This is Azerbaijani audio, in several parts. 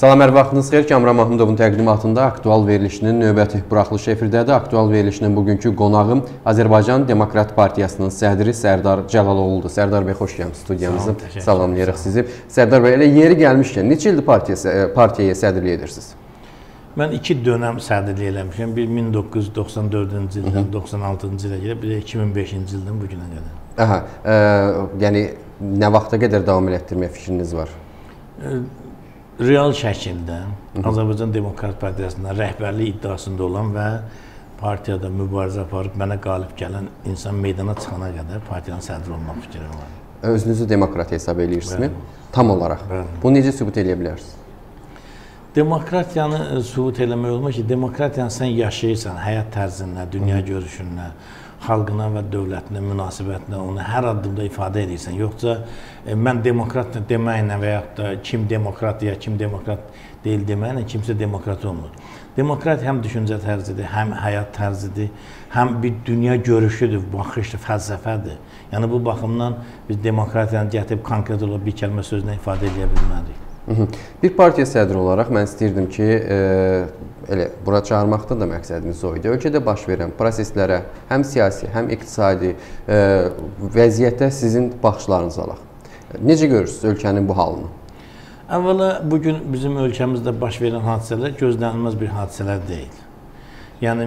Salam, hər vaxtınız xeyir. Kamran Mahmudovun təqdimatında aktual verilişinin növbəti buraxılışı efirdədir. Aktual verilişinin bugünkü qonağım Azərbaycan Demokrat Partiyasının sədri Sərdar Cəlaloğludur. Sərdar bəy, xoş gəlmişsiniz studiyamızı. Salamlayırıq sizi. Sərdar bəy, elə yeri gəlmişkən, neçə ildir partiyaya sədrlik edirsiniz? Mən 2 dönəm sədrlik eləmişəm. Bir 1994-cü ildən 96-cı ilə gəlib, bir də 2005-ci ildən bu günə qədər. Aha, yəni nə vaxta qədər davam elətdirmək fikriniz var? Real şəkildə Azərbaycan Demokrat Partiyasında rəhbərlik iddiasında olan və partiyada mübarizə aparıb mənə qalib gələn insan meydana çıxana qədər partiyanın sədri olmaq fikrim var. Özünüzü demokrat hesab edirsiniz? Tam olaraq. Bunu necə sübut edə bilərsiniz? Demokratiyanı sübut eləmək olmaz ki, demokratiyanı sən yaşayırsan, həyat tərzinlə, dünya görüşünlə, xalqına və dövlətinə, münasibətinə onu hər addımda ifadə edirsən. Yoxsa mən demokrat deməklə və yaxud da kim demokrat ya kim demokrat deyil deməklə kimsə demokrat olmur. Demokrat həm düşüncə tərzidir, həm həyat tərzidir, həm bir dünya görüşüdür, baxışdır, fəlsəfədir. Yəni bu baxımdan biz demokratiyanı gətirib konkret olaraq bir kəlmə sözlə ifadə edə bilmərik. Bir partiya sədri olaraq mən istəyirdim ki, elə bura çağırmaqda da məqsədimiz o idi. Ölkədə baş verən proseslərə, həm siyasi, həm iqtisadi vəziyyətə sizin baxışlarınızı alaq. Necə görürsünüz ölkənin bu halını? Əvvəla, bugün bizim ölkəmizdə baş verən hadisələr gözlənilməz bir hadisələr deyil. Yəni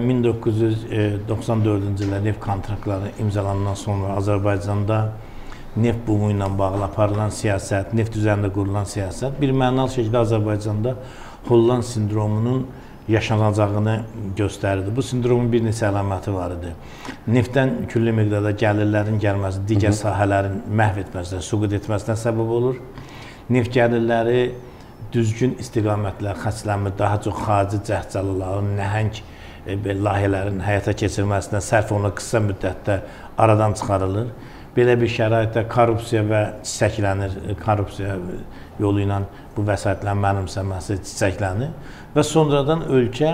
1994-cü ildə neft kontraktları imzalandan sonra Azərbaycanda neft bumu ilə bağlı aparılan siyasət, neft üzərində qurulan siyasət bir mənalı şəkildə Azərbaycanda Holland sindromunun yaşanacağını göstərirdi. Bu sindromun bir neçə əlaməti var idi. Neftdən külli miqdarda gəlirlərin gəlməsi, digər sahələrin məhv etməsinə, süqut etməsinə səbəb olur. Neft gəlirləri düzgün istiqamətlə xərclənmir, daha çox xarici cəhd-cəlaların, nəhəng layihələrin həyata keçirilməsinə sərf olunan qısa müddətdə aradan çıxarılır. Belə bir şəraitdə korrupsiya və çiçəklənir, korrupsiya yolu ilə bu vəsaitlərin mənimsəməsi çiçəklənir və sonradan ölkə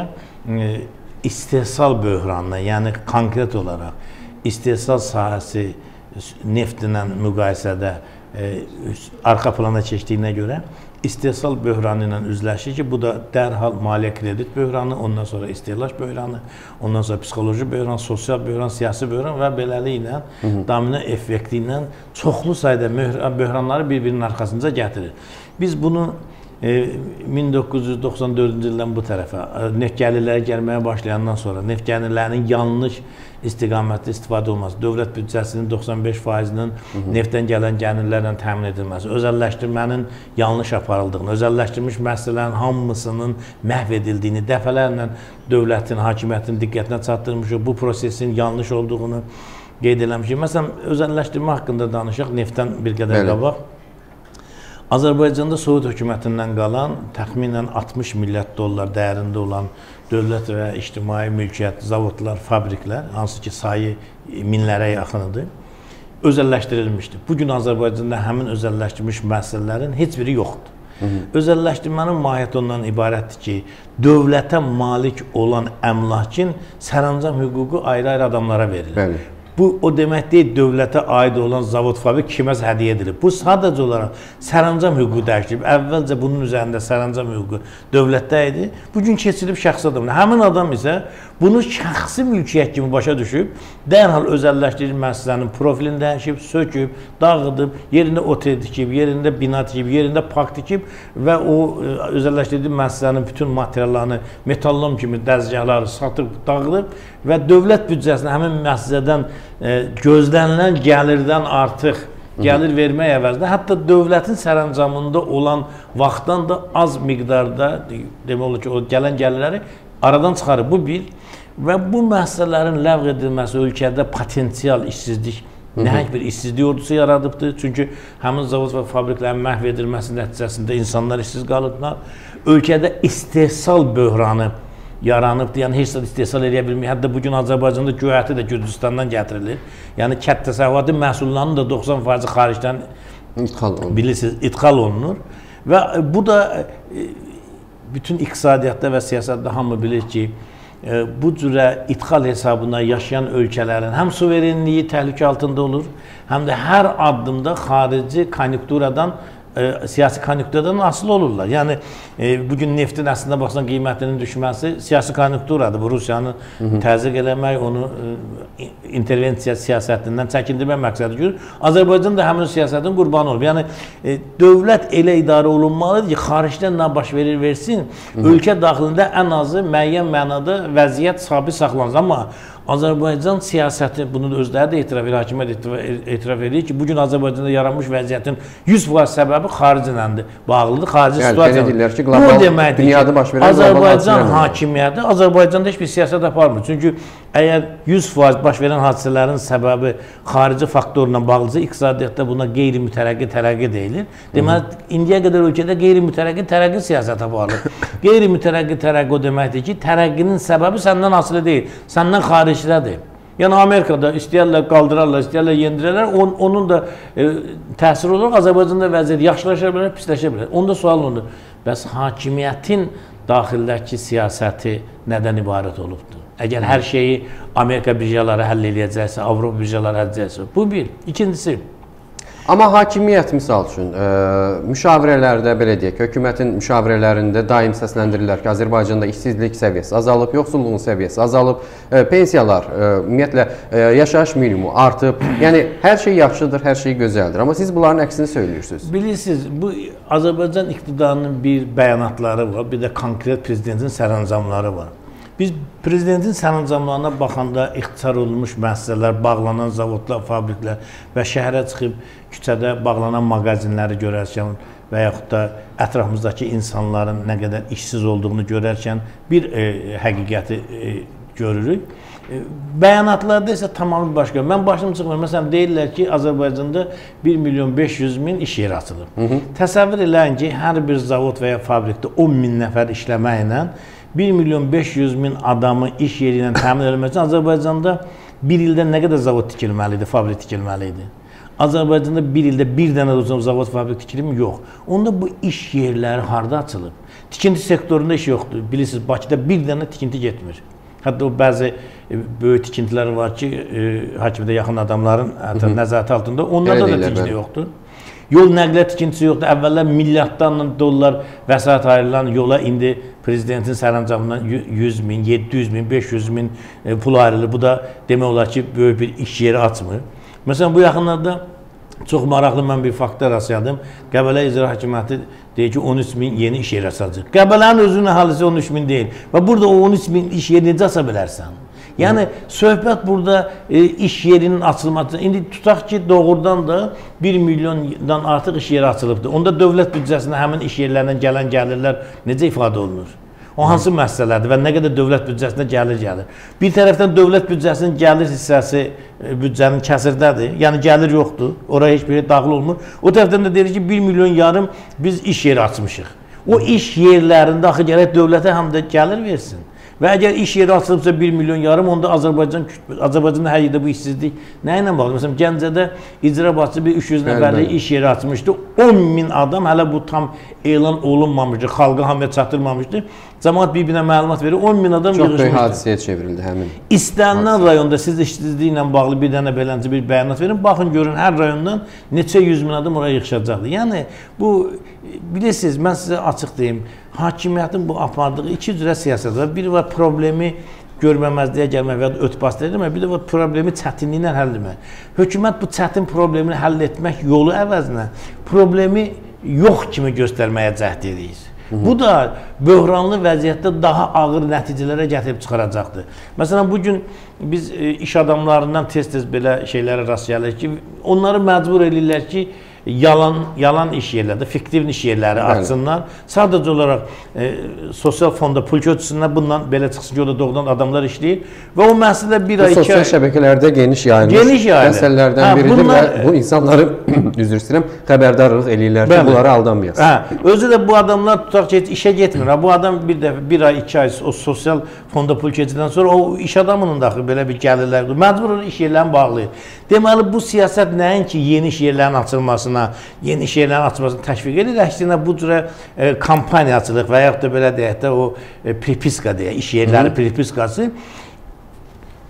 istehsal böhranına, yəni konkret olaraq istehsal sahəsi neftlə müqayisədə arxa plana keçdiyinə görə istehsal böhranı ilə üzləşir ki, bu da dərhal maliyyə kredit böhranı, ondan sonra istehlak böhranı, ondan sonra psixoloji böhran, sosial böhran, siyasi böhran və beləliklə domino effekti ilə çoxlu sayda böhranları bir-birinin arxasınca gətirir. Biz bunu 1994-cü ildən bu tərəfə neft gəlirləri gəlməyə başlayandan sonra neft gəlirlərinin yanlış istiqamətli istifadə olması, dövlət büdcəsinin 95%-nin neftdən gələn gəlirlərlə təmin edilməsi, özəlləşdirmənin yanlış aparıldığını, özəlləşdirilmiş müəssisələrin hamısının məhv edildiyini, dəfələrlə dövlətin, hakimiyyətin diqqətinə çatdırmışıq, bu prosesin yanlış olduğunu qeyd eləmişik. Məsələn, özəlləşdirmə haqqında danışaq, neftdən bir qədər qabaq. Azərbaycanda Sovet hökumətindən qalan təxminən 60 milyard dollar dəyərində olan dövlət və ictimai mülkiyyət, zavodlar, fabriklər, hansı ki sayı minlərə yaxınıdır, özəlləşdirilmişdir. Bugün Azərbaycanda həmin özəlləşdirilmiş müəssisələrin heç biri yoxdur. Özəlləşdirmənin mahiyyəti ondan ibarətdir ki, dövlətə malik olan əmlakın sərəncam hüququ ayrı-ayrı adamlara verilir. Bu, o demək deyil, dövlətə aid olan zavod, fabrik kiməsə hədiyyə edilir. Bu, sadəcə olaraq sərəncam hüququ dəyişilib. Əvvəlcə bunun üzərində sərəncam hüququ dövlətdə idi. Bugün keçirilib şəxsi adamına. Həmin adam isə bunu şəxsi mülkiyyət kimi başa düşüb, dərhal özəlləşdirilmiş müəssisənin profilini dəyişib, söküb, dağıdıb, yerində otel tikib, yerində bina tikib, yerində park tikib və o özəlləşdirilmiş müəssisənin bütün materiallarını metallom kimi dəzgahları satıb, dağıdıb və dövlət büdcəsinə həmin müəssisədən gözlənilən gəlirdən artıq gəlir vermək əvəzində, hətta dövlətin sərəncamında olan vaxtdan da az miqdarda, demək olur ki, o gələn gəlirləri aradan çıxarır. Bu bir və bu müəssisələrin ləğv edilməsi ölkədə potensial işsizlik, nəhəng bir işsizlik ordusu yaradıbdır. Çünki həmin zavod və fabriklərin məhv edilməsi nəticəsində insanlar işsiz qalıblar. Ölkədə istehsal böhranı yaranıbdır, yəni heç də istehsal edə bilmir. Hətta bugün Azərbaycanda göyərti də Gürcüstandan gətirilir. Yəni kənd təsərrüfatı məhsullarının da 90% xaricdən bilirsiniz, idxal olunur. Və bu da bütün iqtisadiyyatda və siyasətdə hamı bilir ki, bu cürə idxal hesabına yaşayan ölkələrin həm suverenliyi təhlükə altında olur, həm də hər addımda xarici konjunkturadan siyasi konjünkturdan asılı olurlar. Yəni bugün neftin əslində baxsan qiymətinin düşməsi siyasi konjunkturadır. Bu Rusiyanı təzyiq eləmək, onu intervensiya siyasətindən çəkindirmək məqsədi görür. Azərbaycan da həmin siyasətin qurbanı olub. Yəni dövlət elə idarə olunmalıdır ki, xaricdən nə baş verir versin, ölkə daxilində ən azı müəyyən mənada vəziyyət sabit saxlanır. Amma Azərbaycan siyasəti, bunu da özləri də etiraf edir, hakimiyyət etiraf edir ki, bugün Azərbaycanda yaranmış vəziyyətin 100% səbəbi xaricindəndir, bağlıdır, xarici situasiya. Deyirlər ki, qlobal dünyada baş verən Azərbaycan hakimiyyəti Azərbaycanda heç bir siyasət aparmır. Çünki əgər 100% baş verən hadisələrin səbəbi xarici faktorla bağlıdırsa, iqtisadiyyatda buna qeyri-mütərəqqi tərəqqi deyilir. Deməli, indiyə qədər ölkədə qeyri-mütərəqqi tərəqqi siyasət aparılır. Qeyri-mütərəqqi tərəqqi o deməkdir ki, tərəqqinin səbəbi səndən asılı deyil, səndən xaricdədir. Yəni Amerikada istəyərlər qaldırarlar, istəyərlər yendirərlər, onun da təsir olaraq Azərbaycanda vəziyyət yaxşılaşa bilər, pisləşə bilər. Onda sual ondur, bəs hakimiyyətin daxildəki siyasəti nədən ibarət olubdur? Əgər hər şeyi Amerika birjaları həll edəcəksə, Avropa birjaları həll edəcəksə, bu bir. İkincisi, amma hakimiyyət misal üçün müşavirələrdə, belə deyək, hökumətin müşavirələrində daim səsləndirirlər ki, Azərbaycanda işsizlik səviyyəsi azalıb, yoxsulluğun səviyyəsi azalıb, pensiyalar, ümumiyyətlə yaşayış minimumu artıb. Yəni hər şey yaxşıdır, hər şey gözəldir. Amma siz bunların əksini söylüyorsunuz. Bilirsiniz, bu Azərbaycan iqtidarının bir bəyanatları var, bir də konkret prezidentin sərəncamları var. Biz prezidentin sərəncamlarına baxanda ixtisar olunmuş müəssisələr, bağlanan zavodlar, fabriklər və şəhərə çıxıb küçədə bağlanan mağazinləri görərkən və yaxud da ətrafımızdakı insanların nə qədər işsiz olduğunu görərkən bir həqiqəti görürük. Bəyanatlarda isə tamamilə başqa. Mən başım çıxmır. Məsələn, deyirlər ki, Azərbaycanda 1.500.000 iş yeri açılıb. Təsəvvür eləyin ki, hər bir zavod və ya fabrikdə 10.000 nəfər işləməklə 1.500.000 adamı iş yeri ilə təmin edilmək üçün Azərbaycanda bir ildə nə qədər zavod tikilməlidir, fabrik tikilməlidir? Azərbaycanda bir ildə bir dənə də zavod, fabrik tikilimi yox. Onda bu iş yerləri harada açılıb? Tikinti sektorunda iş yoxdur. Bilirsiniz, Bakıda bir dənə tikinti getmir. Hətta o bəzi böyük tikintilər var ki, hakimiyyətə yaxın adamların nəzarəti altında, onlarda da tikinti yoxdur. Yol nəqliyyat tikintisi yoxdur. Əvvəllər milyardlarla dollar vəsait ayrılan yola indi prezidentin sərəncamından 100.000, 700.000, 500.000 pul ayrılır. Bu da demək olar ki, böyük bir iş yeri açmır. Məsələn, bu yaxınlarda çox maraqlı mən bir fakta rastladım. Qəbələ İcra Hakimiyyəti deyir ki, 13.000 yeni iş yeri açacaq. Qəbələnin özünün əhalisi 13.000 deyil. Və burada o 13.000 iş yeri necə aça bilərsən? Yəni, söhbət burada iş yerinin açılması. İndi tutaq ki, doğrudan da 1 milyondan artıq iş yeri açılıbdır. Onda dövlət büdcəsində həmin iş yerlərindən gələn gəlirlər necə ifadə olunur? O hansı müəssisələrdir və nə qədər dövlət büdcəsinə gəlir? Bir tərəfdən dövlət büdcəsinin gəlir hissəsi büdcənin kəsirdədir. Yəni gəlir yoxdur, oraya heç biri daxil olmur. O tərəfdən də deyir ki, 1,5 milyon biz iş yeri açmışıq. O iş yerlərində axı gərək dövlətə həm də gəlir versin. Və əgər iş yeri açılıbsa 1,5 milyon, onda Azərbaycanda hər yerdə bu işsizlik nə ilə bağlı? Məsələn, Gəncədə icra başçısı bir 300 nəfərlik iş yeri açmışdı. 10.000 adam, hələ bu tam elan olunmamışdı, xalqa hamıya çatdırmamışdı. Cəmaət bir-birinə məlumat verir, 10.000 adam yığışmışdı. Çox böyük hadisəyə çevrildi həmin. İstənilən rayonda siz işsizliklə bağlı bir dənə beləncə bir bəyanat verin, baxın görün hər rayondan neçə 100.000 adam oraya yığışacaqdır. Yəni, bu, bilirsiniz, mən sizə açıq deyim, hakimiyyətin bu apardığı iki cürə siyasət var. Biri var problemi görməməzliyə gəlmək və ya örtbas etmək, bir də var problemi çətinliklə həll etmək. Hökumət bu çətin problemini həll etmək yolu əvəzinə problemi yox kimi göstərməyə cəhd edir. Bu da böhranlı vəziyyətdə daha ağır nəticələrə gətirib çıxaracaqdır. Məsələn, bugün biz iş adamlarından tez-tez belə şeylərə rast gəlirik ki, onları məcbur edirlər ki, yalan iş yerlərdə, fiktiv iş yerləri açsınlar. Sadəcə olaraq sosial fonda pul köçüsündən bundan belə çıxsın ki, o da doğrudan adamlar işləyir və o məsələ bir ay, 2 ay... Sosial şəbəkələrdə geniş yayılmış məsələlərdən biridir və bu insanları, üzr istəyirəm, xəbərdarlıq eləyirlər ki, bunları aldanmayasın. Özü də bu adamlar tutaq ki, işə getmir. Bu adam bir ay, 2 ay o sosial fonda pul keçidən sonra o iş adamının daxil belə bir gəlirlər, məcbur iş yerlərini bağlayır. Deməli, bu siyasət nəinki yeni iş yerlərinin açılmasına, yeni iş yerlərinin açılmasına təşviq edir. Əksinə bu cürə kampaniya açılıq və yaxud da belə deyək də o pripiska deyək, iş yerləri pripiskası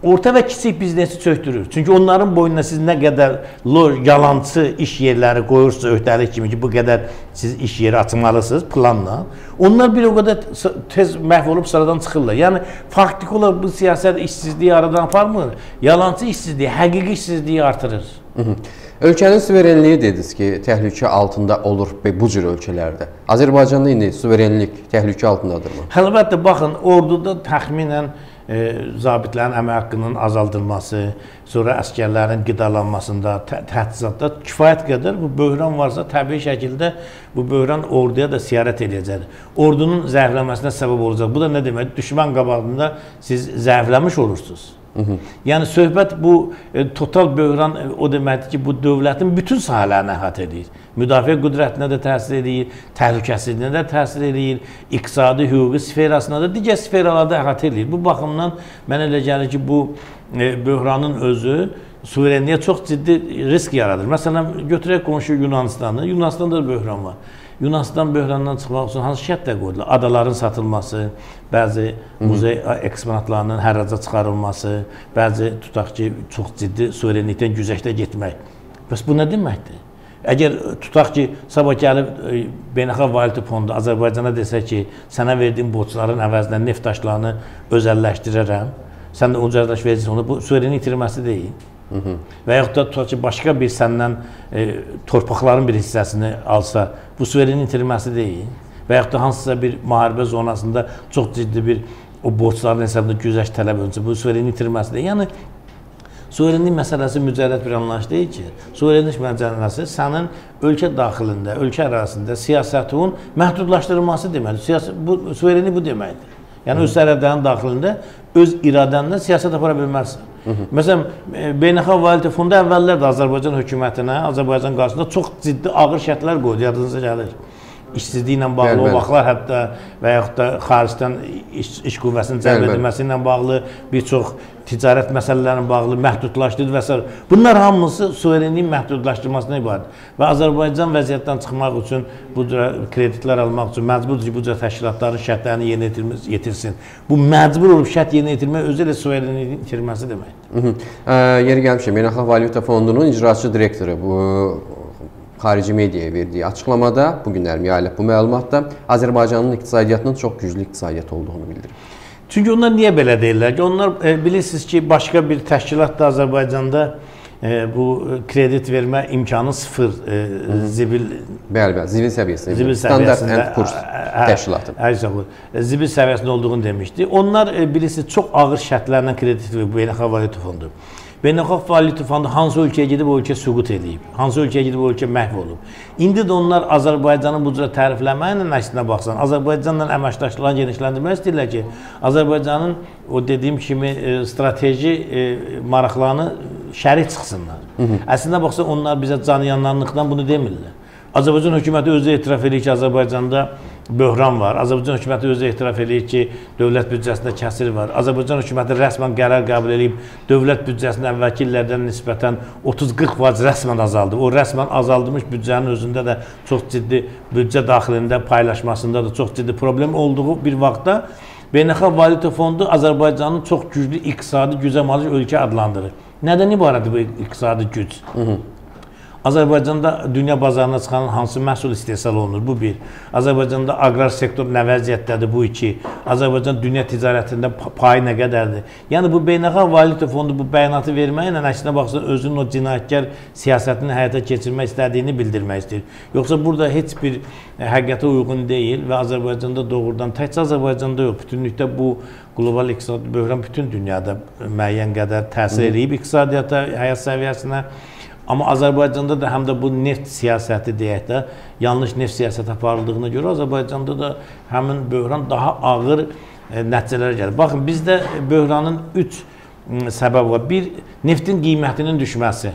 orta və kiçik biznesi çöktürür. Çünki onların boynuna siz nə qədər yalancı iş yerləri qoyursunuz öhdəlik kimi ki, bu qədər siz iş yeri açmalısınız planla. Onlar bir o qədər tez məhv olub sıradan çıxırlar. Yəni, faktiki olaraq bu siyasət işsizliyi aradan aparmır. Yalancı işsizliyi, həqiqi işsizliyi artırır. Ölkənin suverenliyi dediniz ki, təhlükə altında olur bu cür ölkələrdə. Azərbaycanda indi suverenlik təhlükə altındadırmı? Əlbəttə, baxın, orduda təxminən zabitlərin əmək haqqının azaldılması, sonra əskərlərin qidalanmasında, təchizatda kifayət qədər bu böhran varsa, təbii şəkildə bu böhran orduya da siyarət edəcəkdir. Ordunun zəifləməsinə səbəb olacaq. Bu da nə demək? Düşmən qabağında siz zəifləmiş olursunuz. Yəni, söhbət bu total böhran o deməkdir ki, bu dövlətin bütün sahələrini əhatə edir. Müdafiə qüdrətinə də təsir edir, təhlükəsizliyinə də təsir edir, iqtisadi, hüquqi sferasına da, digər sferalarda əhatə edir. Bu baxımdan mənə elə gəlir ki, bu böhranın özü suverenliyə çox ciddi risk yaradır. Məsələn, götürək qonşu Yunanistanı. Yunanistanda da böhran var. Yunanistan böhrandan çıxmaq üçün hansı şərtlər qoydular? Adaların satılması, bəzi muzey eksponatlarının hərraca çıxarılması, bəzi tutaq ki, çox ciddi suverenlikdən güzəşdə getmək. Bəs bu nə deməkdir? Əgər tutaq ki, sabah gəlib Beynəlxalq Valyuta Fondu Azərbaycana desə ki, sənə verdiyim borcların əvəzinə neft daşlarını özəlləşdirərəm, sən də ucuzlaş verəcəksən, onu bu suverenlik itirməsi deyil. Və yaxud da tutaq ki, başqa bir səndən torpaqların bir hissəsini alsa, bu suverenin itirilməsi deyil. Və yaxud da hansısa bir müharibə zonasında çox ciddi bir o borcların hesabında güzəşt tələb olunsa, bu suverenin itirilməsi deyil. Yəni, suverenlik məsələsi mücərrəd bir anlayış deyil ki, suverenlik məsələsi sənin ölkə daxilində, ölkə ərazisində siyasətin məhdudlaşdırılması deməkdir. Bu suverenlik bu deməkdir. Yəni, öz sərhədlərin daxilində öz iradənlə siyasət apara bilmərsən. Məsələn, Beynəlxalq Valyuta Fondu əvvəllər də Azərbaycan hökumətinə, Azərbaycan qarşısında çox ciddi ağır şərtlər qoydu, yadınıza gəlir. İşsizliklə bağlı o vaxtlar hətta və yaxud da xaricdən iş qüvvəsinin cəlb edilməsi ilə bağlı, bir çox ticarət məsələlərinin bağlı məhdudlaşdırdı və s. Bunlar hamısı suverenliyin məhdudlaşdırmasına ibarət. Və Azərbaycan vəziyyətdən çıxmaq üçün, bu cür kreditlər almaq üçün məcburdur ki, bu cür təşkilatların şərtlərini yerinə yetirsin. Bu məcbur olub şərt yerinə yetirmək özü ilə suverenliyin itirməsi deməkdir. Yeri gəlmişəm, Beynəlxalq Valyuta Fondunun icraçı direktoru bu xarici mediaya verdiyi açıqlamada, bu günlər yayılıb bu məlumatda Azərbaycanın iqtisadiyyatının çox güclü iqtisadiyyat olduğunu bildirir. Çünki onlar niyə belə deyirlər ki, onlar bilirsiniz ki, başqa bir təşkilat da Azərbaycanda bu kredit vermə imkanı sıfır zibil... Bəli, zibil səviyyəsində, standart and kurs təşkilatı. Zibil səviyyəsində olduğunu demişdi. Onlar bilirsiniz, çox ağır şərtlərlə kredit verir Beynəlxalq Valyuta Fondu. Beynəlxalq Valyuta Fondu hansı ölkəyə gedib o ölkə süqut edib, hansı ölkəyə gedib o ölkə məhv olub. İndi də onlar Azərbaycanı bu cürə tərifləməklə əksinə baxsan, Azərbaycanla əməkdaşlığını genişləndirmək istəyirlər ki, Azərbaycanın o dediyim kimi strateji maraqlarını şərik çıxsınlar. Əslində baxsan, onlar bizə canıyanlarlıqdan bunu demirlər. Azərbaycan hökuməti özü etiraf edir ki, Azərbaycanda böhran var. Azərbaycan hökuməti özü etiraf edir ki, dövlət büdcəsində kəsir var. Azərbaycan hökuməti rəsmən qərar qəbul edib, dövlət büdcəsində əvvəlki illərdən nisbətən 30-40% rəsmən azaldı. O rəsmən azaldılmış büdcənin özündə də çox ciddi büdcə daxilində paylaşmasında da çox ciddi problem olduğu bir vaxtda Beynəlxalq Valyuta Fondu Azərbaycanın çox güclü iqtisadi gücə malik ölkə adlandırır. Nədən ibarətdir bu iqtisadi güc? Azərbaycanda dünya bazarına çıxan hansı məhsul istehsal olunur? Bu bir. Azərbaycanda aqrar sektor nə vəziyyətdədir? Bu iki. Azərbaycan dünya ticarətində payı nə qədərdir? Yəni, bu Beynəlxalq Valyuta Fondu bu bəyanatı verməklə əksinə baxsa özünün o cinayətkar siyasətini həyata keçirmək istədiyini bildirmək istəyir. Yoxsa burada heç bir həqiqətə uyğun deyil və Azərbaycanda doğrudan, təkcə Azərbaycanda yox, bütünlükdə bu qlobal iqtisadi böhran bütün dünyada müəyyən qədər təsir edib iqtisadiyyata, həyat səviyyəsinə. Amma Azərbaycanda da həm də bu neft siyasəti deyək də, yanlış neft siyasəti aparıldığına görə Azərbaycanda da həmin böhran daha ağır nəticələrə gəlir. Baxın, bizdə böhranın 3 səbəb var. 1, neftin qiymətinin düşməsi.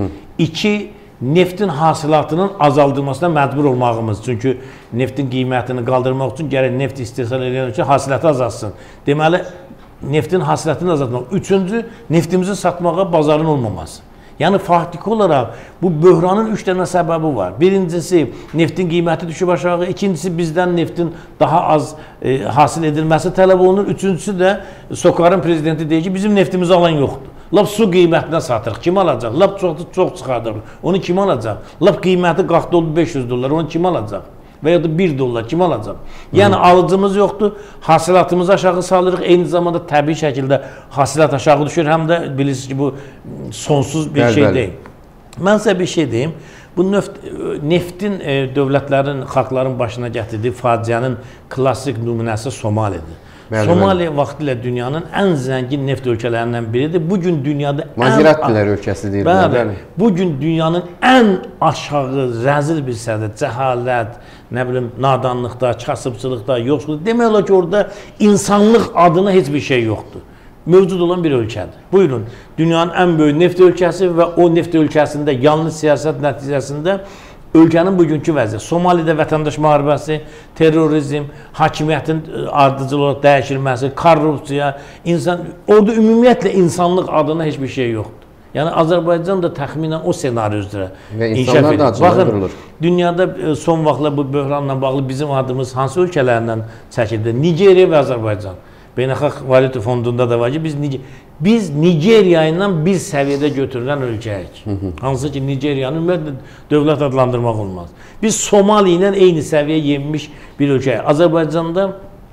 2, neftin hasilatının azaldılmasına məcbur olmağımız. Çünki neftin qiymətini qaldırmaq üçün gərək neft istehsal edən üçün hasilatı azalsın. Deməli, neftin hasilatını azaltmaq. 3-cü, neftimizi satmağa bazarın olmaması. Yəni faktiki olaraq bu böhranın 3 dənə səbəbi var. Birincisi neftin qiyməti düşüb aşağı, ikincisi bizdən neftin daha az hasil edilməsi tələb olunur, üçüncüsü də SOCAR-ın prezidenti deyir ki, bizim neftimizi alan yoxdur. Lap su qiymətinə satırıq, kim alacaq? Lap çox çıxardırıq, onu kim alacaq? Lap qiyməti qalxdı oldu 500 dollar, onu kim alacaq? Və ya da 1 dollar kim alacaq? Yəni alıcımız yoxdur, hasilatımızı aşağı salırıq, eyni zamanda təbii şəkildə hasilat aşağı düşür, həm də bilirsiniz ki, bu sonsuz bir şey deyil. Mən sizə bir şey deyim, bu neftin dövlətlərin, xalqların başına gətirdiyi faciənin klassik nümunəsi Somalidir. Somali vaxtilə dünyanın ən zəngin neft ölkələrindən biridir. Bugün dünyada Maziratdilər ölkəsi deyirlər. Bugün dünyanın ən aşağı, rəzil bir səviyyədə cəhalət, nə bilim, nadanlıqda, kasıbçılıqda, yoxsulluqda. Demək olar ki, orada insanlıq adına heç bir şey yoxdur. Mövcud olan bir ölkədir. Buyurun, dünyanın ən böyük neft ölkəsi və o neft ölkəsində yanlış siyasət nəticəsində ölkənin bugünkü vəziyyəti, Somalidə vətəndaş müharibəsi, terrorizm, hakimiyyətin ardıcıl olaraq dəyişilməsi, korrupsiya, orada ümumiyyətlə insanlıq adına heç bir şey yoxdur. Yəni Azərbaycan da təxminən o senari üzrə inkişaf edir. Baxın, dünyada son vaxtlar bu böhranla bağlı bizim adımız hansı ölkələrdən çəkildi? Nigeriya və Azərbaycan. Beynəlxalq Valyuta Fondunda da var ki, biz Nigeriya ilə bir səviyyədə götürülən ölkəyik. Hansı ki, Nigeriyanı ümumiyyətlə dövlət adlandırmaq olmaz. Biz Somali ilə eyni səviyyə yenmiş bir ölkəyik. Azərbaycanda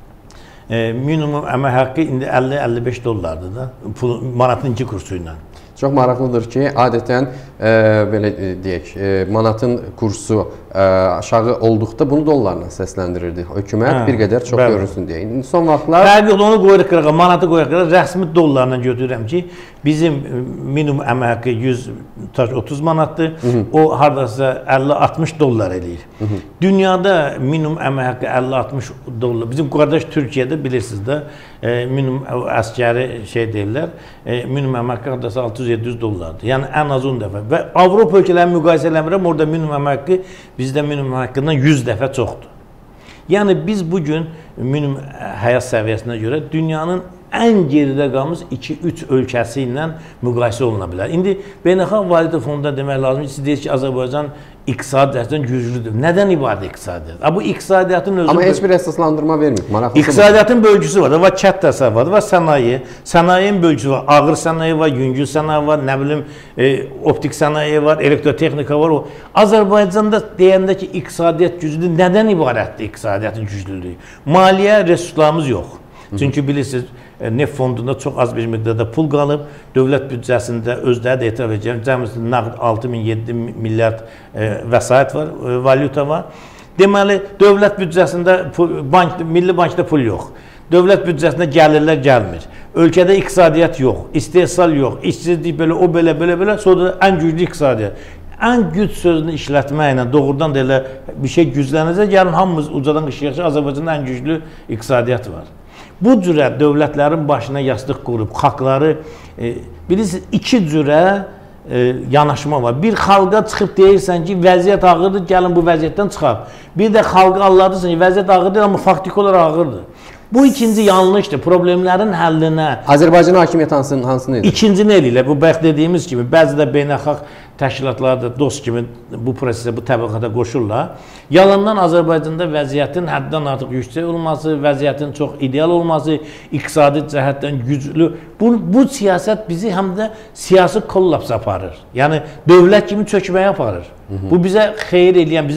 minimum əmək haqqı indi 50-55 dollardır da, manatın 2 kursu ilə. Çox maraqlıdır ki, adətən belə deyək, manatın kursu aşağı olduqda bunu dollarla səsləndirirdi. Hökumət bir qədər çox görünsün deyə. İndi son vaxtlar... Bəli, onu qoyuruq qırağa, manatı qoyuruq qırağa, rəsmi dollarla götürürəm ki, bizim minimum əmək haqqı 130 manatdır, o haradasa 50-60 dollar eləyir. Dünyada minimum əmək haqqı 50-60 dollar, bizim qardaş Türkiyədə bilirsiniz də, minimum əskəri şey deyirlər, minimum əmək haqqı haradasa 600-700 dollardır. Yəni ən az 10 dəfə. Və Avropa ölkələrini müqayisə eləmirəm, orada minimum əmək haqqı bizdə minimum haqqından 100 dəfə çoxdur. Yəni biz bugün minimum həyat səviyyəsinə görə dünyanın ən geridə qalmış 2-3 ölkəsi ilə müqayisə oluna bilər. İndi Beynəlxalq Valyuta Fondunda demək lazım ki, siz deyir ki, Azərbaycan iqtisadiyyatdan güclüdür. Nədən ibarət iqtisadiyyat? Bu iqtisadiyyatın özü... Amma heç bir əsaslandırma vermir. İqtisadiyyatın bölgüsü var, var kənd təsərrüfatı, var sənaye. Sənayenin bölgüsü var, ağır sənaye var, yüngül sənaye var, nə bilim, optik sənaye var, elektrotexnika var. Azərbaycanda deyəndə ki, iqtisadiyyat güclüdür. Nədən ibarətdir iqtisadiyyatın güclülüyü? Maliyyə resurslarımız yox. Çünki bilirsiniz, neft fondunda çox az bir miqdarda pul qalıb, dövlət büdcəsində özləri də etiraf edəcəm, cəmisi nağd 6-7 milyard vəsait var, valyuta var. Deməli, dövlət büdcəsində, milli bankda pul yox, dövlət büdcəsində gəlirlər gəlmir, ölkədə iqtisadiyyat yox, istehsal yox, işsizlik belə, o belə, sonra ən güclü iqtisadiyyat. Ən güc sözünü işlətməklə doğrudan da elə bir şey güclənəcək, gəlin hamımız ucadan qışıyaq ki, Azərbaycanda ən güclü iqtisadiyyat var. Bu cürə dövlətlərin başına yastıq qurub, xalqları, bilirsiniz, iki cürə yanaşma var. Bir xalqa çıxıb deyirsən ki, vəziyyət ağırdır, gəlin bu vəziyyətdən çıxaq. Bir də xalqa anladırsan ki, vəziyyət ağırdır, amma faktiki olaraq ağırdır. Bu ikinci yanlışdır, problemlərin həllinə. Azərbaycan hakimiyyəti hansını edir? İkincini eləyirlər, bu bəxt dediyimiz kimi, bəzi də beynəlxalq təşkilatlar da dost kimi bu prosesə, bu təbəqata qoşurlar. Yalandan Azərbaycanda vəziyyətin həddən artıq yüksək olması, vəziyyətin çox ideal olması, iqtisadi cəhətdən güclü. Bu siyasət bizi həm də siyasi kollaps aparır. Yəni, dövlət kimi çökməyə aparır. Bu bizə xeyir eləyən,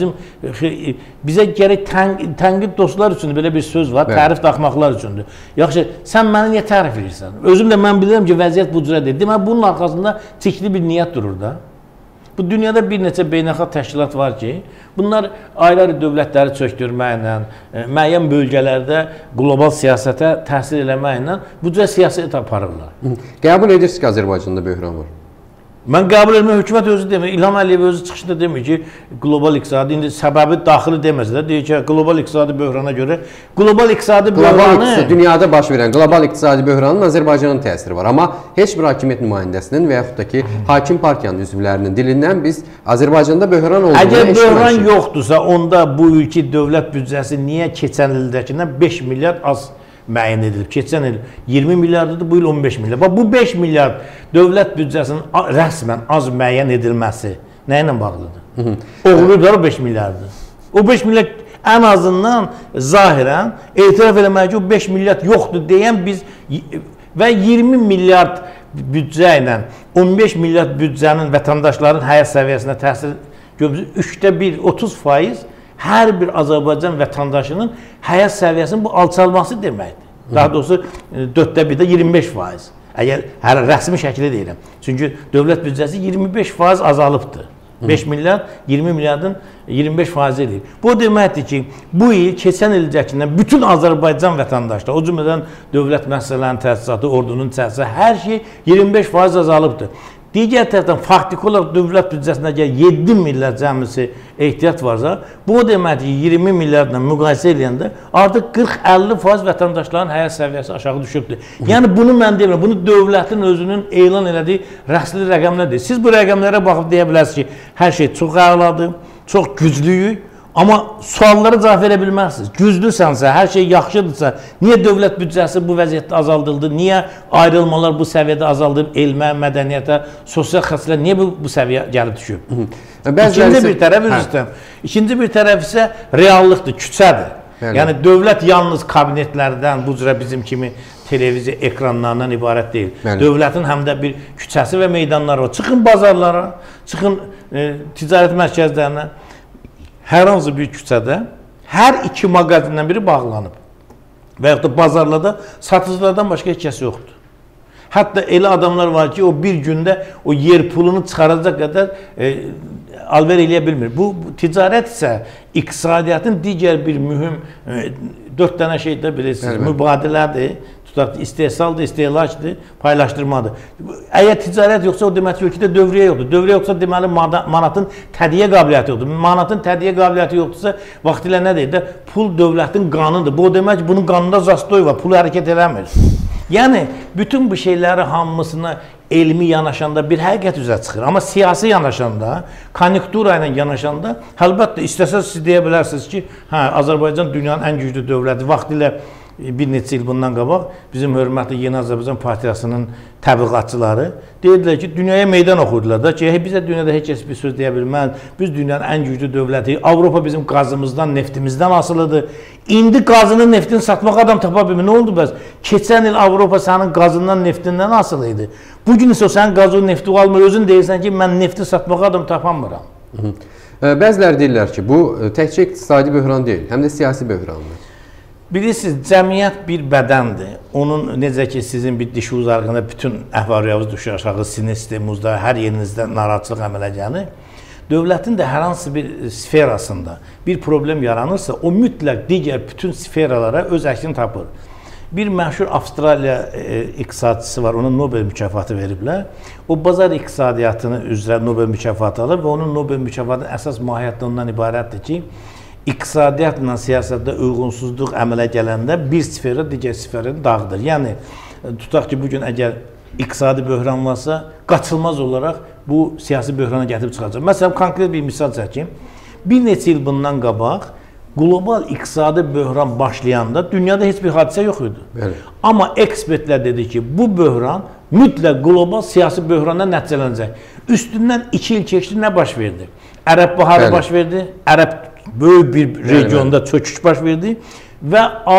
bizə gərək tənqid dostlar üçündür, belə bir söz var, tərif daxmaqlar üçündür. Yaxşı, sən məni niyə tərif edirsən? Özüm də mən bilirəm ki, vəziyyət bu cürədir. Deməli, bunun arxasında tikli bir niyyət durur da. Bu dünyada bir neçə beynəlxalq təşkilat var ki, bunlar ayrı-ayrı dövlətləri çökdürməklə, müəyyən bölgələrdə qlobal siyasətə təsir eləməklə bu cür siyasət aparırlar. Qəbul edirsiniz ki, Azərbaycanda böhran var? Mən qəbul etmə, hökumət özü demir, İlham Əliyev özü çıxışında demir ki, qlobal iqtisadi, indi səbəbi daxili deməsə də, deyir ki, qlobal iqtisadi böhrana görə, qlobal iqtisadi böhranı... Dünyada baş verən qlobal iqtisadi böhranın Azərbaycanın təsiri var, amma heç bir hakimiyyət nümayəndəsinin və yaxud da ki, hakim partiyanın üzvlərinin dilindən biz Azərbaycanda böhran olduğunu eşitməmişik. Əgər böhran yoxdursa, onda bu ülki dövlət büdcəsi niyə keçən ildəkindən 5 milyard az müəyyən edilib. Keçən il 20 milyardır, bu il 15 milyard. Bax, bu 5 milyard dövlət büdcəsinin rəsmən az müəyyən edilməsi nə ilə bağlıdır? Oğurluyublar o 5 milyardır. O 5 milyard ən azından zahirən etiraf eləmək ki, o 5 milyard yoxdur deyən biz və 20 milyard büdcə ilə 15 milyard büdcənin vətəndaşların həyat səviyyəsinə təsir görmüşük. 1/3, 30% hər bir Azərbaycan vətəndaşının həyat səviyyəsinin bu alçalması deməkdir. Daha doğrusu 1/4 25%. Əgər hər rəsmi şəkildə deyirəm. Çünki dövlət büdcəsi 25% azalıbdır. 5 milyard 20 milyardın 25% edir. Bu deməkdir ki, bu il keçən ilcəkindən bütün Azərbaycan vətəndaşları, o cümlədən dövlət müəssisələrinin təsisatı, ordunun təsisatı, hər şey 25% azalıbdır. Digər tərəfdən faktiki olaraq dövlət büdcəsində əgər 7 milyard cəmisi ehtiyat varsa, bu deməkdir ki, 20 milyardla müqayisə edəndə artıq 40-50% vətəndaşların həyat səviyyəsi aşağı düşübdür. Yəni bunu mən demirəm, bunu dövlətin özünün elan elədiyi rəsmi rəqəmlərdir. Siz bu rəqəmlərə baxıb deyə bilərsiniz ki, hər şey çox əladır, çox güclüyük. Amma suallara cavab verə bilmərsiniz. Güclüsənsə, hər şey yaxşıdırsa, niyə dövlət büdcəsi bu vəziyyətdə azaldıldı? Niyə ayrılmalar bu səviyyədə azaldılıb? Elmə, mədəniyyətə, sosial xəstələr niyə bu səviyyə gəlib düşüb? İkinci bir tərəf üzrə. İkinci bir tərəf isə reallıqdır, küçədir. Yəni dövlət yalnız kabinetlərdən, bu cürə bizim kimi televiziya ekranlarından ibarət deyil. Dövlətin həm də bir küçəsi və meydanları var. Çıxın bazarlara, çıxın ticarət mərkəzlərinə. Hər hansı bir küçədə hər iki mağazindən biri bağlanıb və yaxud da bazarlarda satıcılardan başqa heç kəs yoxdur. Hətta elə adamlar var ki, o bir gündə o yer pulunu çıxaracaq qədər alver eləyə bilmir. Bu ticarət isə iqtisadiyyatın digər bir mühüm 4 dənə şeydə bilirsiniz, mübadilədir. İstehsaldır, istehlakdır, paylaşdırmadır. Əgər ticarət yoxsa, o demək ki, ölkədə dövriyyə yoxdur. Dövriyyə yoxsa, deməli, manatın tədiyyə qabiliyyəti yoxdur. Manatın tədiyyə qabiliyyəti yoxdursa, vaxtilə nə deyir də, pul dövlətin qanıdır. Bu, o demək ki, bunun qanında zastoy var, pulu hərəkət eləmir. Yəni, bütün bu şeyləri hamısına elmi yanaşanda bir həqiqət üzrə çıxır. Amma siyasi yanaşanda, konjunktura ilə yanaşanda, əlbəttə, istəsəz siz deyə bilərsiniz ki, Azərbaycan dünyanın ən güclü dövləti. Vaxtilə bir neçə il bundan qabaq bizim hörmətli Yeni Azərbaycan Partiyasının təbliğatçıları deyirlər ki, dünyaya meydan oxuyurdular da ki, bizə dünyada heç kəs bir söz deyə bilməz, biz dünyanın ən güclü dövləti, Avropa bizim qazımızdan, neftimizdən asılıdır. İndi qazını, neftini satmaq adam tapa bilmir. Nə oldu bəs? Keçən il Avropa sənin qazından, neftindən asılı idi. Bugün isə sənin qazı, nefti almır, özün deyirsən ki, mən nefti satmaq adam tapamıram. Bəziləri deyirlər ki, bu təkcə iqtisadi böhran deyil, həm də siyasi böhrandır. Bilirsiniz, cəmiyyət bir bədəndir. Onun necə ki, sizin bir dişi uzarğında bütün əhval-ruhiyyəniz düşür aşağı, sinir sisteminizdə, hər yerinizdə narahatçılıq əmələ gəlir. Dövlətin də hər hansı bir sferasında bir problem yaranırsa, o mütləq digər bütün sferalara öz əksini tapır. Bir məşhur Avstraliya iqtisadçısı var, ona Nobel mükafatı veriblər. O, bazar iqtisadiyyatını üzrə Nobel mükafatı alır və onun Nobel mükafatının əsas mahiyyəti ondan ibarətdir ki, iqtisadiyyatla siyasətdə uyğunsuzluq əmələ gələndə bir sfera digər sferini dağıdır. Yəni, tutaq ki, bugün əgər iqtisadi böhran varsa, qaçılmaz olaraq bu siyasi böhrana gətirib çıxacaq. Məsələn, konkret bir misal çəkim. Bir neçə il bundan qabaq qlobal iqtisadi böhran başlayanda dünyada heç bir hadisə yox idi. Bəli. Amma ekspertlər dedi ki, bu böhran mütləq qlobal siyasi böhrana nəticələnəcək. Üstündən 2 il keçdi, nə baş verdi? Ərəb baharı baş verdi, böyük bir regionda çöküş baş verdi və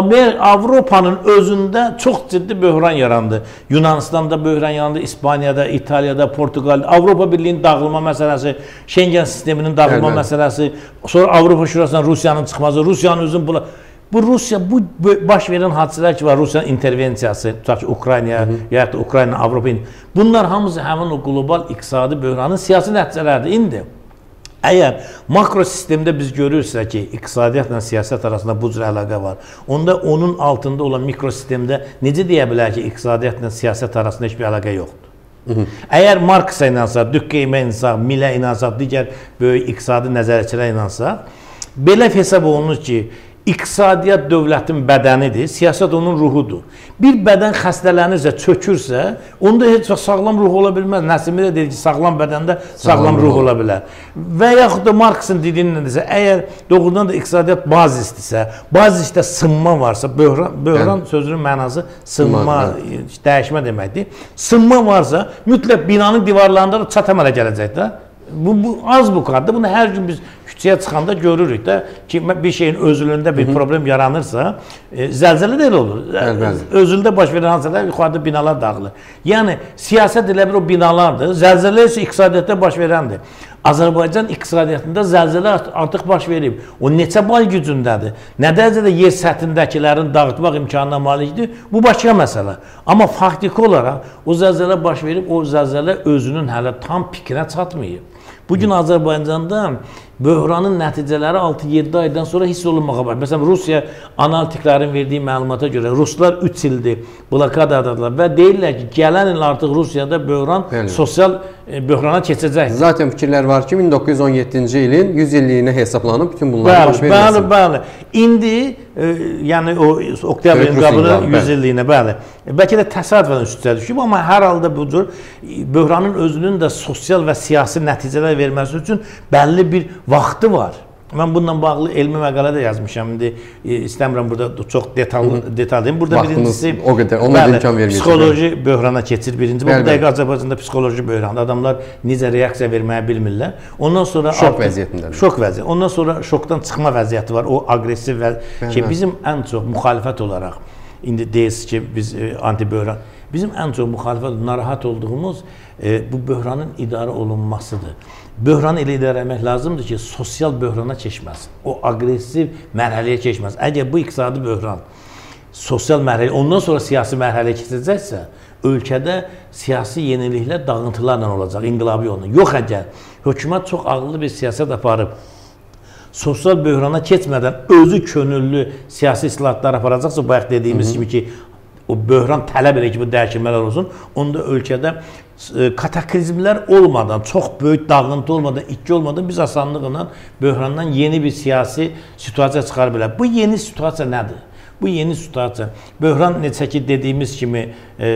Avropanın özündə çox ciddi böhran yarandı. Yunanistan'da böhran yarandı, İspaniyada, İtaliyada, Portugalda, Avropa Birliğinin dağılma məsələsi, Schengen sisteminin dağılma məsələsi, sonra Avropa Şurasından Rusiyanın çıxması, Rusiyanın özünün bu Rusiya, bu baş verən hadisələr ki var, Rusiyanın intervensiyası, tutaq ki, Ukraynaya, ya da Ukrayna, Avropa, bunlar hamısı həmin o qlobal iqtisadi böhranın siyasi nəticələrdir. İndi əgər makro sistemdə biz görürsək ki, iqtisadiyyatla siyasət arasında bu cür əlaqə var, onda onun altında olan mikro sistemdə necə deyə bilər ki, iqtisadiyyatla siyasət arasında heç bir əlaqə yoxdur? Əgər Marksa inansaq, Düqqeymə inansaq, Millə inansaq, digər böyük iqtisadi nəzarətçilərə inansaq, belə hesab olunur ki, İqtisadiyyat dövlətin bədənidir, siyasət onun ruhudur. Bir bədən xəstələnirsə, çökürsə, onda heç vaxt sağlam ruh ola bilməz. Nəsimi də deyir ki, sağlam bədəndə sağlam ruh ola bilər. Və yaxud da Marksın dediyindən desə, əgər doğrudan da iqtisadiyyat bazisdirsə, bazisdə sınma varsa, böhran sözünün mənası sınma, dəyişmə deməkdir. Sınma varsa, mütləq binanın divarlarında da çat əmələ gələcəkdir. Bu az bu kadar. Bunu hər gün biz küçəyə çıxanda görürük də ki, bir şeyin özülündə bir problem yaranırsa, zəlzələ də elə olur. Özüldə baş verən hansılar yuxarıda binalar dağılır. Yəni siyasət elə bir o binalardır. Zəlzələ isə iqtisadiyyatda baş verəndir. Azərbaycan iqtisadiyyatında zəlzələ artıq baş verib. O neçə bal gücündədir? Nə dərəcədə yer səthindəkilərin dağıtmaq imkanına malikdir? Bu başqa məsələ. Amma faktiki olaraq o zəlzələ baş verib, o zəlzələ özünün hələ tam pikinə çatmayıb. Bugün Azərbaycanda böhranın nəticələri 6-7 aydan sonra hiss olunmağa başlayır. Məsələn, Rusiya analitiklərin verdiyi məlumata görə Ruslar 3 ildir blokadadadılar və deyirlər ki, gələn il artıq Rusiyada böhran sosial böhrana keçəcəkdir. Zaten fikirlər var ki, 1917-ci ilin 100 illiyinə hesablanıb bütün bunlar baş verməsin. Bəli. İndi, yəni o oktyabrın qabını 100 illiyinə, bəli. Bəlkə də təsadüfən üstə düşüb, amma hər halda bu cür böhranın özünün də sosial və siyasi nəticələr verməsi üçün bəlli bir vaxtı var. Mən bununla bağlı elmi məqalə də yazmışam. İndi istəmirəm burada çox detal deyim. Burada birincisi o qədər, ona imkan verməyəcək. Psixoloji böhrana keçir birinci. Bu dəqiqə Azərbaycanda psixoloji böhran. Adamlar necə reaksiya verməyi bilmirlər. Ondan sonra şok vəziyyətindədir. Şok vəziyyəti. Ondan sonra şokdan çıxma vəziyyəti var. O aqressiv ki, bizim ən çox müxalifət olaraq indi deyirsiniz ki, biz anti-böhran. Bizim ən çox müxalifət, narahat olduğumuz bu böhranın idarə olunmasıdır. Böhranı elə idarə etmək lazımdır ki, sosial böhrana keçməsin. O aqressiv mərhələyə keçməsin. Əgər bu iqtisadi böhran sosial mərhələ, ondan sonra siyasi mərhələyə keçəcəksə, ölkədə siyasi yeniliklər dağıntılarla olacaq, inqilabi yolla. Yox, əgər hökumət çox ağıllı bir siyasət aparıb, sosial böhrana keçmədən özü könüllü siyasi islahatlar aparacaqsa, bayaq dediyimiz kimi ki, o böhran tələb edir ki, bu dəyişmələr olsun, onda ölkədə kataklizmlər olmadan, çox böyük dağıntı olmadan, itki olmadan biz asanlıqla böhrandan yeni bir siyasi situasiya çıxara bilər. Bu yeni situasiya nədir? Bu yeni situasiya, böhran necə ki dediyimiz kimi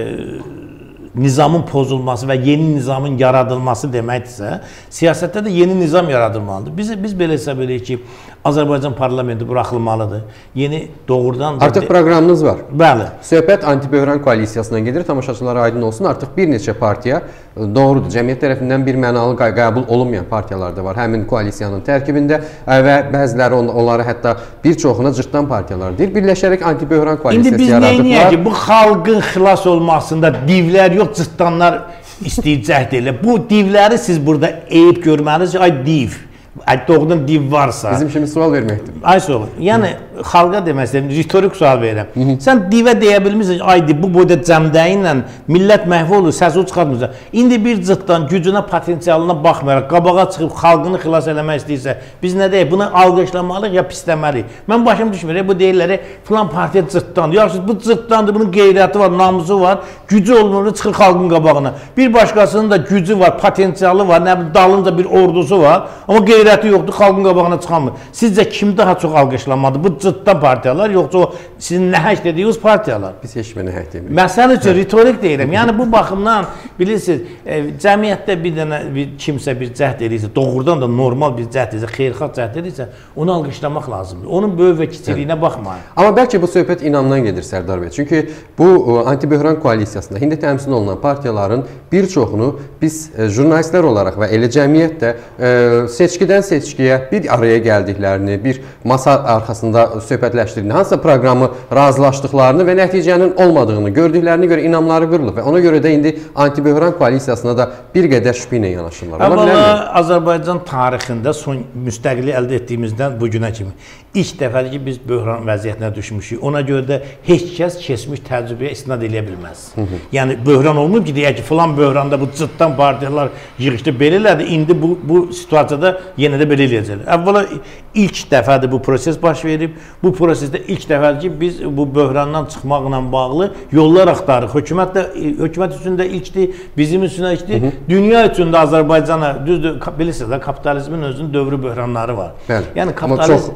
nizamın pozulması və yeni nizamın yaradılması deməkdirsə, siyasətdə də yeni nizam yaradılmalıdır. Biz belə hesab edirik ki, Azərbaycan parlamenti buraxılmalıdır. Yeni doğrudan... Artıq proqramınız var. Bəli. Söhbət anti-böhran koalisiyasına gedir. Tamaşaçılara aydın olsun. Artıq bir neçə partiya, doğrudur, cəmiyyət tərəfindən bir mənalı qəbul olunmayan partiyalar da var. Həmin koalisiyanın tərkibində və bəziləri onları hətta bir çoxuna cırtdan partiyalar deyir. Birləşərək anti-böhran koalisiyası yaradıblar. İndi biz neyini ki, bu xalqın xilas olmasında divlər yox, cırtdanlar istəyir cəhd elə. Bu divləri siz burada eyib görməlisiniz. Ay div. Doğrudan div varsa... Bizim şimdi sual verməkdir. Ay sual. Yəni, xalqa deməsəm, ritorik sual verirəm. Sən divə deyə bilmirsən, ay div, bu boyda cəmdəyinlə millət məhv olur, səsi çıxartmırsan. İndi bir cıtdan gücünə, potensialına baxmayaraq, qabağa çıxıb xalqını xilas eləmək istəyirsə, biz nə deyək, buna alqışlamalıyıq ya pisləməliyik. Mən başım düşmür, bu deyirlər, filan partiya cıtdandır. Yaxşı, bu cıtdandır, bunun qeyriyyəti var, namusu var, gücü olmur, çıxır xalqın qabağına. Bir başqasının da gücü var, potensialı var, nə bilim, dalınca bir ordusu var, amma qeyriyyəti yoxdur, xalqın qabağına çıxamır. Sizcə kim daha çox alqışlanmadı? Bu cıtdan partiyalar, yoxsa o sizin nəhək dediyiniz partiyalar? Biz heç bir nəhək demirik. Məsəl üçün ritorik deyirəm. Yəni bu baxımdan bilirsiniz, cəmiyyətdə bir dənə kimsə bir cəhd edirsə, doğrudan da normal bir cəhd edirsə, xeyirxah cəhd edirsə, onu alqışlamaq lazımdır. Onun böyük və kiçiliyinə baxmayın. Amma bəlkə bu söhbət inamdan gedir Sərdar bəy. Çünki bu anti-böhran koalisiyasında indi təmsil olunan partiyaların bir çoxunu biz jurnalistlər olaraq və elə cəmiyyət də seçkidən seçkiyə bir araya gəldiklərini, bir masa arxasında söhbətləşdirdiklərini, hansısa proqramı razılaşdıqlarını və nəticənin olmadığını gördüklərini görə inamları qırılıb və ona görə də indi anti-böhran koalisiyasına da bir qədər şübhə ilə yanaşırlar. Əvvəla Azərbaycan tarixində son müstəqillik əldə etdiyimizdən bugünə kimi ilk dəfədir ki, biz böhran vəziyyətinə düşmüşük. Ona görə də heç kəs keçmiş təcrübəyə istinad edə bilməz. Yəni böhran olmayıb ki, deyək ki, filan böhranda bu cıtdan partiyalar yığışdı, belələrdir. İndi bu situasiyada yenə də belə eləyəcəklər. Əvvəla ilk dəfədir bu proses baş verib. Bu prosesdə ilk dəfədir ki, biz bu böhrandan çıxmaqla bağlı yollar axtarırıq. Hökumət üçün də ilkdir, bizim üçün də ilkdir. Dünya üçün də Azərbaycana, düzdür, bilirsiniz də kapitalizmin özünün dövrü böhranları var. Yəni, amma çox uzun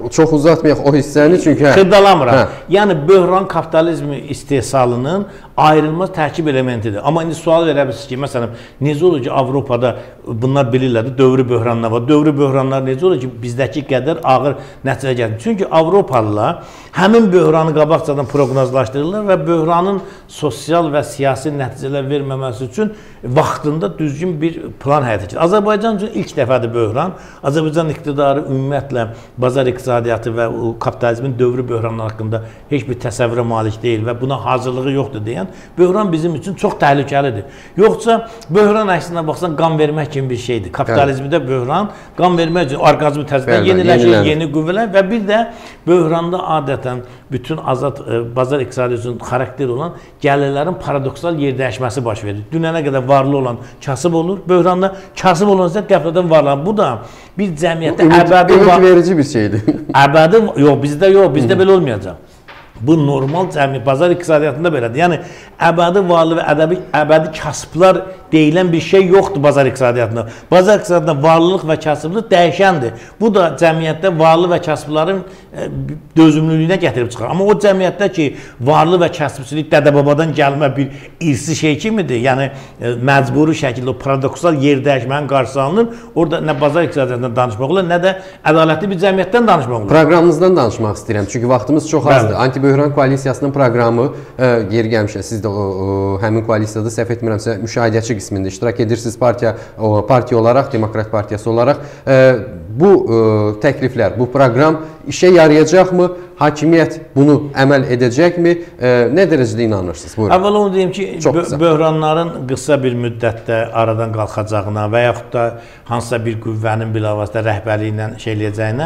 uzatmayaq o hissəni, çünki xırdalamıram. Yəni böhran kapitalizmi istehsalının ayrılmaz tərkib elementidir. Amma indi sual verə bilirsiniz ki, məsələn, necə olur ki, Avropada bunlar bilirlər də dövrü böhranlar var. Dövrü böhranlar necə olur ki, bizdəki qədər ağır nəticə gəlir. Çünki Avropalılar həmin böhranı qabaqcadan proqnozlaşdırırlar və böhranın sosial və siyasi nəticələr verməməsi üçün vaxtında düzgün bir plan həyata keçirir. Azərbaycan üçün ilk dəfədir böhran. Azərbaycan iqtidarı ümumiyyətlə bazar iqtisadiyyatı və kapitalizmin dövrü böhranlar haqqında heç bir təsəvvürə malik deyil və buna hazırlığı yoxdur deyən böhran bizim üçün çox təhlükəlidir. Yoxsa böhran əksinə baxsan qan vermək kimi bir şeydir. Kapitalizmdə böhran qan vermək üçün orqanizmi təzyiqdən yeniləşir, yeni qüvvələr və bir də böhranda adətən bütün azad bazar iqtisadiyyatının xarakteri olan gəlirlərin paradoksal yerdəyişməsi baş verir. Dünənə qədər varlı olan kasıb olur, böhranda kasıb olan isə qəflətən varlanır. Bu da bir cəmiyyətdə əbədi verici bir şeydir. Əbədi yox, bizdə belə olmayacaq. Bu normal cəmiyyət, bazar iqtisadiyyatında belədir. Yəni əbədi varlı və əbədi kasıblar deyilən bir şey yoxdur bazar iqtisadiyyatında. Bazar iqtisadiyyatında varlılıq və kasıblıq dəyişəndir. Bu da cəmiyyətdə varlı və kasıbların dözümlülüyünə gətirib çıxar. Amma o cəmiyyətdə ki, varlı və kasıbçilik dədə-babadan gəlmə bir irsi şey kimidir. Yəni məcburi şəkildə o paradoksal yerdəyişmənin qarşısı alınır. Orada nə bazar iqtisadiyyatından danışmaq olur, nə də ədalətli bir cəmiyyətdən danışmaq olur. Proqramınızdan danışmaq istəyirəm. Çünki vaxtımız çox azdır. Anti-böhran koalisiyasının proqramı yeri gəlmişə siz də həmin koalisiyada səhv etmirəmsə müşahidəçi qismində iştirak edirsiniz partiya olaraq, Demokrat Partiyası olaraq. Bu təkliflər, bu proqram işə yarayacaqmı? Hakimiyyət bunu əməl edəcəkmi? Nə dərəcədə inanırsınız? Buyurun. Əvvəl onu deyim ki, böhranların qısa bir müddətdə aradan qalxacağına və yaxud da hansısa bir qüvvənin bilavasitə rəhbərliyi ilə şey eləyəcəyinə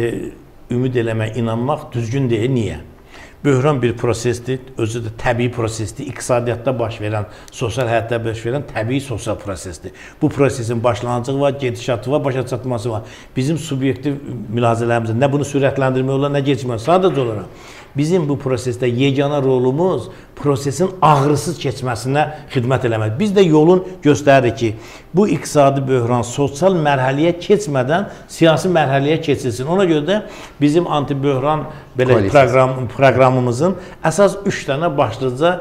ümid eləmək, inanmaq düzgün deyil. Niyə? Böhran bir prosesdir, özü də təbii prosesdir. İqtisadiyyatda baş verən, sosial həyatda baş verən təbii sosial prosesdir. Bu prosesin başlanğıcı var, gedişatı var, başa çatması var. Bizim subyektiv mülahizələrimizdə nə bunu sürətləndirmək olar, nə keçmək. Sadəcə olaraq bizim bu prosesdə yeganə rolumuz prosesin ağrısız keçməsinə xidmət eləmək. Biz də yolun göstəririk ki, bu iqtisadi böhran sosial mərhələyə keçmədən siyasi mərhələyə keçilsin. Ona görə də bizim anti-böhran proqramımızın əsas 3 dənə başlıca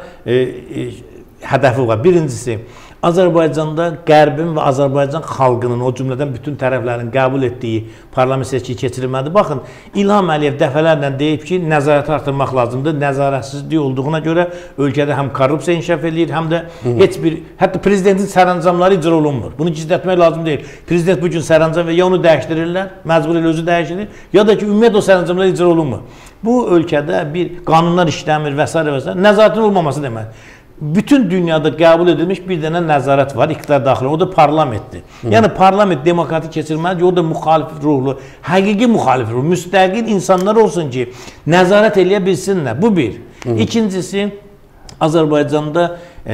hədəfi var. Birincisi, Azərbaycanda Qərbin və Azərbaycan xalqının, o cümlədən bütün tərəflərin qəbul etdiyi parlament seçki keçirilməlidir. Baxın, İlham Əliyev dəfələrlə deyib ki, nəzarəti artırmaq lazımdır. Nəzarətsizlik olduğuna görə ölkədə həm korrupsiya inkişaf edir, həm də heç bir, hətta prezidentin sərəncamları icra olunmur. Bunu gizlətmək lazım deyil. Prezident bugün sərəncam və ya onu dəyişdirirlər, məcbur ilə özü dəyişilir, ya da ki, ümumiyyətlə o sərəncamlar icra olunmur. Bu ölkədə bir qanunlar işləmir və s. Nəzarətin olmaması demək. Bütün dünyada qəbul edilmiş bir dənə nəzarət var, iqtidar daxili, o da parlamentdir. Yəni, parlament demokratik keçirməlidir, o da müxalif ruhlu, həqiqi müxalif ruhlu, müstəqil insanlar olsun ki, nəzarət eləyə bilsinlər. Bu bir. İkincisi, Azərbaycanda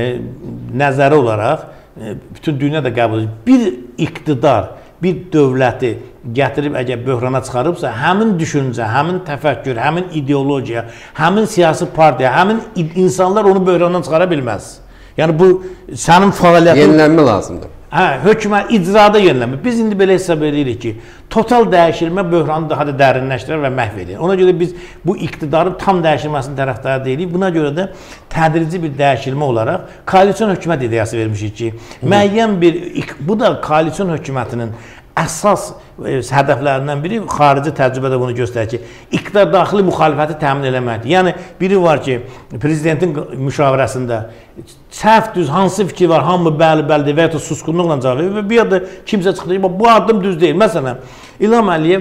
nəzəri olaraq, bütün dünyada qəbul edilir, bir iqtidar, bir dövləti gətirib əgər böhrana çıxarıbsa, həmin düşüncə, həmin təfəkkür, həmin ideologiya, həmin siyasi partiya, həmin insanlar onu böhrandan çıxara bilməz. Yəni bu sənin fəaliyyətin... Yenilənmə lazımdır. Hə, hökumət icrada yenilənmə. Biz indi belə hesab edirik ki, total dəyişilmə böhranı daha da dərinləşdirər və məhv edir. Ona görə biz bu iqtidarın tam dəyişilməsinin tərəfdarı deyilik. Buna görə də tədrici bir dəyişilmə olaraq koalisyon hökumət ideyası vermişik ki, müəyyən bir, bu da koalisyon hökumətinin əsas hədəflərindən biri, xarici təcrübə də bunu göstərir ki, iqtidar daxili müxalifəti təmin eləməkdir. Yəni, biri var ki, prezidentin müşavirəsində səhv düz, hansı fikir var, hamı bəli və ya da susqunluqla cavab verir və bir ya da kimsə çıxdı, bu addım düz deyil. Məsələn, İlham Əliyev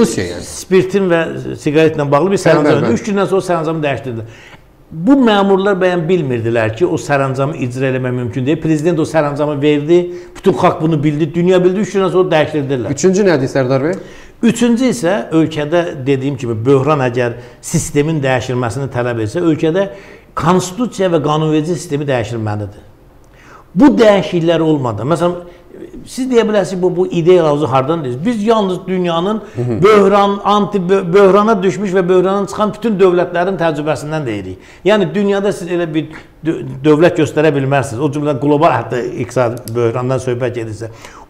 spirtin və siqaretlə bağlı bir sərəncam verdi. 3 gündən sonra sərəncamı dəyişdirdi. Bu məmurlar bəyən bilmirdilər ki, o sərəncamı icra eləmək mümkün deyil. Prezident o sərəncamı verdi, bütün xalq bunu bildi, dünya bildi, 3 gündən sonra dəyişdirdirlər. Üçüncü nədir Sərdar bəy? Üçüncü isə ölkədə dediyim kimi böhran əgər sistemin dəyişilməsini tələb etsə, ölkədə konstitusiya və qanunverici sistemi dəyişilməlidir. Bu dəyişikliklər olmadan, məsələn, siz deyə bilərsiniz bu ideyalarınızı hardan deyirsiniz? Biz yalnız dünyanın böhrana düşmüş və böhrandan çıxan bütün dövlətlərin təcrübəsindən deyirik. Yəni, dünyada siz elə bir dövlət göstərə bilmərsiniz. O cümlədən qlobal hətta iqtisadi böhrandan söhbət edirsə.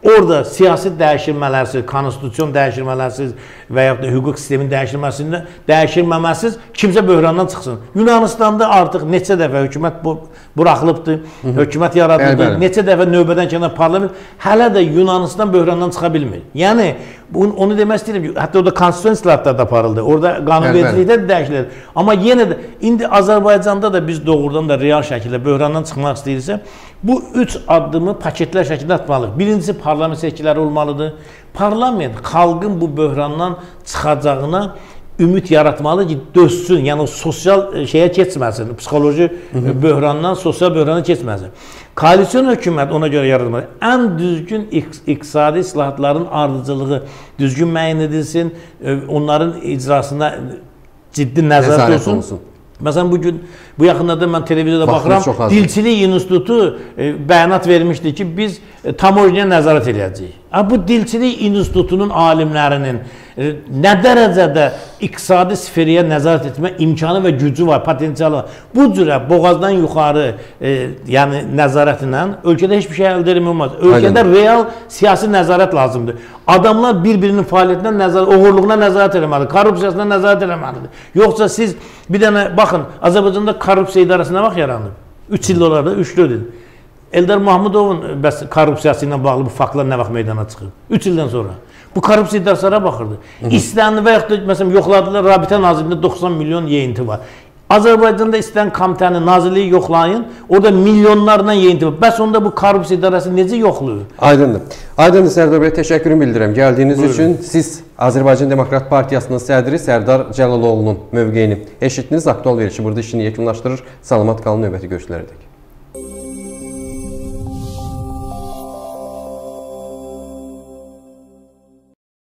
orada siyasi dəyişilmələrsiz, konstitusiyon dəyişilmələrsiz və yaxud da hüquq sistemin dəyişilməməsiz kimsə böhrandan çıxsın. Yunanistanda artıq neçə dəfə hökumət buraxılıbdır, hökumət yaradıldı, neçə dəfə növbədən kənar parlament hələ də Yunanistan böhrandan çıxa bilmir. Yəni, onu demək istəyirəm ki, hətta orada konstitusiyon islahatları da aparıldı, orada qanunvericilikdə də dəyişilir. Amma yenə də, indi Azərbaycanda da biz doğrudan da real şəkildə böhrandan çıxmaq istəyirsə, bu 3 addımı paketlər şəkildə atmalıyıq. Birincisi, parlament seçkiləri olmalıdır. Parlament xalqın bu böhrandan çıxacağına ümid yaratmalı ki, dözsün, yəni o sosial şeyə keçməsin, psixoloji böhrandan sosial böhrana keçməsin. Koalisyon hökumət ona görə yaradılmalı. Ən düzgün iqtisadi islahatların ardıcılığı düzgün müəyyən edilsin, onların icrasına ciddi nəzarət olsun. Məsələn, bu yaxınlarda mən televiziyada baxıram, Dilçilik İnstitutu bəyanat vermişdi ki, biz tamojniyə nəzarət edəcəyik. Bu Dilçilik İnstitutunun alimlərinin nə dərəcədə iqtisadi sferiyə nəzarət etmə imkanı və gücü var, potensialı var. Bu cürə boğazdan yuxarı yəni nəzarətlə ölkədə heç bir şey əldə edilmək olmaz. Ölkədə real siyasi nəzarət lazımdır. Adamlar bir-birinin fəaliyyətinə, oğurluğuna nəzarət eləməlidir, korrupsiyasına nəzarət eləməlidir. Yoxsa siz bir dənə, baxın, Azərbaycanda korrupsiya idarəsinə vaxt yaranıb. 3 il olardı, 3-4 il. Eldar Mahmudovun korrupsiyası ilə bağlı bu faktlar nə vaxt meydana çıxıb? 3 ildən sonra. Bu korrupsiya idarəsinə baxırdı. İstənli və yaxud da, məsələn, yoxladılar, Rabitə Nazirliyində 90 milyon yeyinti var. Azərbaycanda istənilən komitəni, nazirliyi yoxlayın, orada milyonlarla yeyinti var. Bəs onda bu korrupsiya idarəsi necə yoxlayır? Aydındır. Aydındır, Sərdar bəy, təşəkkürümü bildirirəm gəldiyiniz üçün. Siz Azərbaycan Demokrat Partiyasının sədri Sərdar Cəlaloğlu'nun mövqeyini eşitdiniz. Aktual verilişi burada işini yekunlaşdırır. Salamat qalın, növbəti görüşlərə dək.